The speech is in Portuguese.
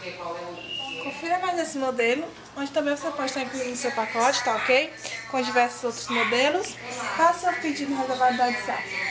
Confira mais esse modelo, onde também você pode estar incluindo no seu pacote, tá ok? Com diversos outros modelos. Faça o pedido no reservado do WhatsApp.